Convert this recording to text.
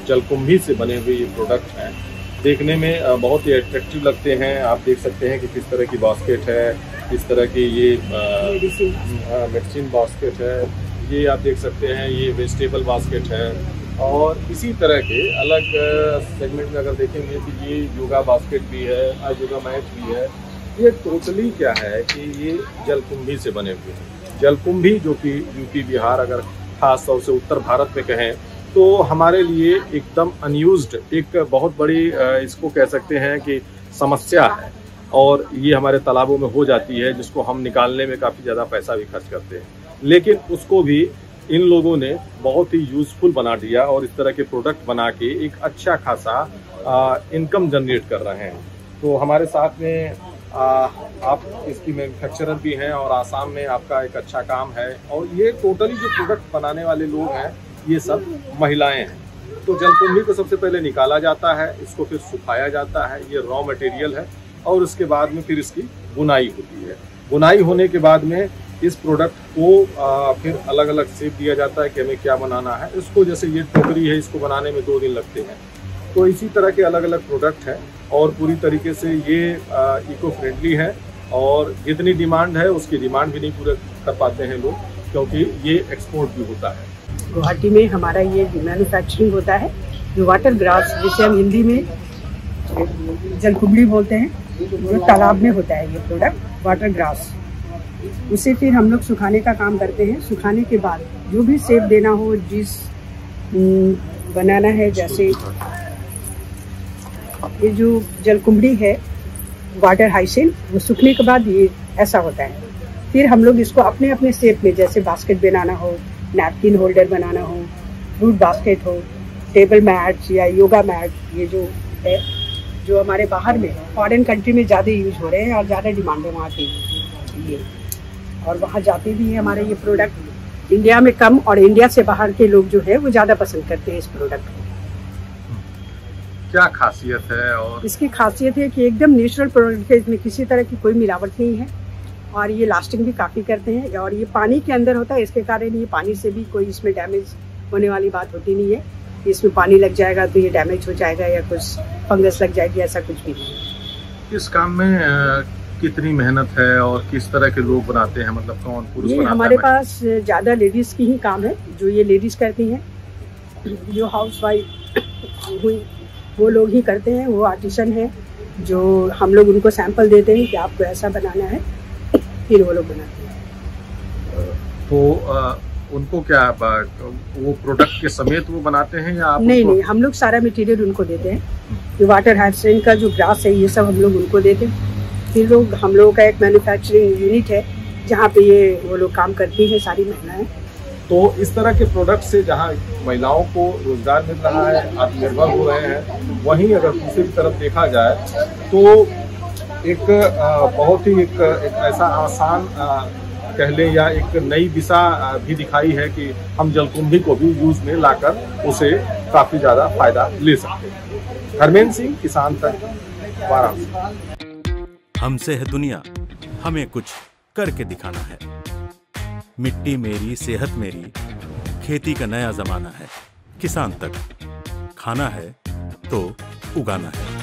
जलकुंभी से बने हुए ये प्रोडक्ट हैं। देखने में बहुत ही अट्रैक्टिव लगते हैं। आप देख सकते हैं कि किस तरह की बास्केट है, किस तरह की ये मेडिसिन बास्केट है, ये आप देख सकते हैं ये वेजिटेबल बास्केट है। और इसी तरह के अलग सेगमेंट में अगर देखेंगे तो ये योगा बास्केट भी है, योगा मैट भी है। ये टोटली क्या है कि ये जलकुंभी से बने हुए हैं। जलकुंभी जो कि यूपी बिहार, अगर खास तौर से उत्तर भारत में कहें तो हमारे लिए एकदम अनयूज्ड एक बहुत बड़ी इसको कह सकते हैं कि समस्या है। और ये हमारे तालाबों में हो जाती है, जिसको हम निकालने में काफ़ी ज़्यादा पैसा भी खर्च करते हैं, लेकिन उसको भी इन लोगों ने बहुत ही यूज़फुल बना दिया और इस तरह के प्रोडक्ट बना के एक अच्छा खासा इनकम जनरेट कर रहे हैं। तो हमारे साथ में आप इसकी मैन्युफैक्चरर भी हैं और आसाम में आपका एक अच्छा काम है। और ये टोटली जो प्रोडक्ट बनाने वाले लोग हैं ये सब महिलाएं हैं। तो जलकुंभी को सबसे पहले निकाला जाता है, इसको फिर सुखाया जाता है, ये रॉ मटेरियल है। और उसके बाद में फिर इसकी बुनाई होती है। बुनाई होने के बाद में इस प्रोडक्ट को फिर अलग अलग शेप दिया जाता है कि हमें क्या बनाना है। इसको जैसे ये टोकरी है, इसको बनाने में 2 दिन लगते हैं। तो इसी तरह के अलग अलग प्रोडक्ट हैं और पूरी तरीके से ये इको फ्रेंडली है। और जितनी डिमांड है उसकी डिमांड भी नहीं पूरे कर पाते हैं लोग, क्योंकि ये एक्सपोर्ट भी होता है। गुवाहाटी में हमारा ये मैन्युफैक्चरिंग होता है, जो वाटर ग्रास जिसे हम हिंदी में जलकुंभी बोलते हैं, जो तालाब में होता है ये प्रोडक्ट वाटर ग्रास। उसे फिर हम लोग सुखाने का काम करते हैं। सुखाने के बाद जो भी शेप देना हो, जिस बनाना है, जैसे ये जो जलकुंभी है वाटर हाइसिंथ, वो सूखने के बाद ये ऐसा होता है। फिर हम लोग इसको अपने अपने शेप में, जैसे बास्केट बनाना हो, नैपकिन होल्डर बनाना हो, फ्रूट बास्केट हो, टेबल मैट या योगा मैट, ये जो है जो हमारे बाहर में फॉरेन कंट्री में ज़्यादा यूज हो रहे हैं और ज़्यादा डिमांड है वहाँ की ये, और वहाँ जाते भी हैं हमारे ये प्रोडक्ट। इंडिया में कम और इंडिया से बाहर के लोग जो है वो ज़्यादा पसंद करते हैं इस प्रोडक्ट को। क्या खासियत है? और इसकी खासियत है कि एकदम नेचुरल प्रोडक्ट है, इसमें किसी तरह की कोई मिलावट नहीं है और ये लास्टिंग भी काफ़ी करते हैं। और ये पानी के अंदर होता है, इसके कारण ये पानी से भी कोई इसमें डैमेज होने वाली बात होती नहीं है। इसमें पानी लग जाएगा तो ये डैमेज हो जाएगा या कुछ फंगस लग जाएगी, ऐसा कुछ भी नहीं। इस काम में कितनी मेहनत है और किस तरह के लोग बनाते हैं, मतलब कौन पुरुष बनाता है? हमारे पास ज़्यादा लेडीज़ की ही काम है, जो ये लेडीज़ करती हैं। जो हाउस वाइफ हुई वो लोग ही करते हैं, वो आर्टिसन है, जो हम लोग उनको सैंपल देते हैं कि आपको ऐसा बनाना है, फिर वो लोग बनाते हैं। तो उनको क्या वो प्रोडक्ट के समेत वो बनाते हैं या आप? नहीं, हम लोग सारा मटेरियल उनको देते हैं। जो वाटर हाइसिंथ का जो ग्रास है ये सब हम लोग उनको देते हैं। फिर हम लोगों का एक मैन्युफैक्चरिंग यूनिट है जहाँ पे ये वो लोग काम करती हैं, सारी महिलाएं। तो इस तरह के प्रोडक्ट से जहाँ महिलाओं को रोजगार मिल रहा है, आत्मनिर्भर हो रहे हैं, वहीं अगर दूसरी तरफ देखा जाए तो एक बहुत ही एक ऐसा आसान कह लें या एक नई दिशा भी दिखाई है कि हम जलकुंभी को भी यूज में लाकर उसे काफ़ी ज़्यादा फायदा ले सकते हैं। धर्मेंद्र सिंह, किसान तक, वाराणसी। हमसे है दुनिया, हमें कुछ करके दिखाना है। मिट्टी मेरी, सेहत मेरी, खेती का नया जमाना है। किसान तक, खाना है तो उगाना है।